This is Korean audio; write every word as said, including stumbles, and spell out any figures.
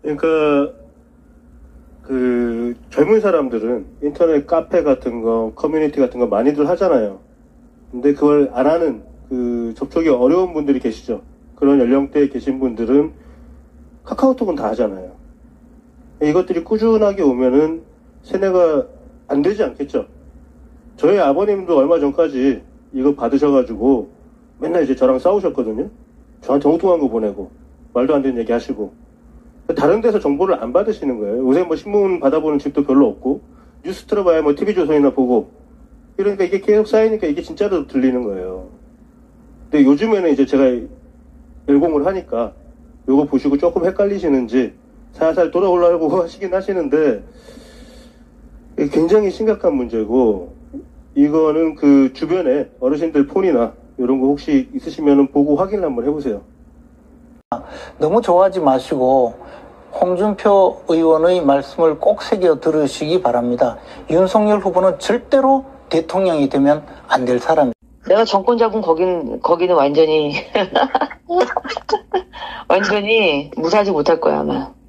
그러니까 그 젊은 사람들은 인터넷 카페 같은 거, 커뮤니티 같은 거 많이들 하잖아요. 근데 그걸 안 하는 그 접촉이 어려운 분들이 계시죠. 그런 연령대에 계신 분들은 카카오톡은 다 하잖아요. 이것들이 꾸준하게 오면은 세뇌가 안 되지 않겠죠. 저희 아버님도 얼마 전까지 이거 받으셔가지고 맨날 이제 저랑 싸우셨거든요. 저한테 엉뚱한 거 보내고 말도 안 되는 얘기 하시고 다른 데서 정보를 안 받으시는 거예요. 요새 뭐 신문 받아보는 집도 별로 없고 뉴스 틀어봐야 뭐 티비조선이나 보고 이러니까 이게 계속 쌓이니까 이게 진짜로 들리는 거예요. 근데 요즘에는 이제 제가 열공을 하니까 요거 보시고 조금 헷갈리시는지 살살 돌아오려고 하시긴 하시는데 굉장히 심각한 문제고 이거는 그 주변에 어르신들 폰이나 이런 거 혹시 있으시면 보고 확인을 한번 해보세요. 너무 좋아하지 마시고 홍준표 의원의 말씀을 꼭 새겨 들으시기 바랍니다. 윤석열 후보는 절대로 대통령이 되면 안 될 사람입니다. 내가 정권 잡은 거긴, 거기는 완전히, 완전히 무사하지 못할 거야, 아마.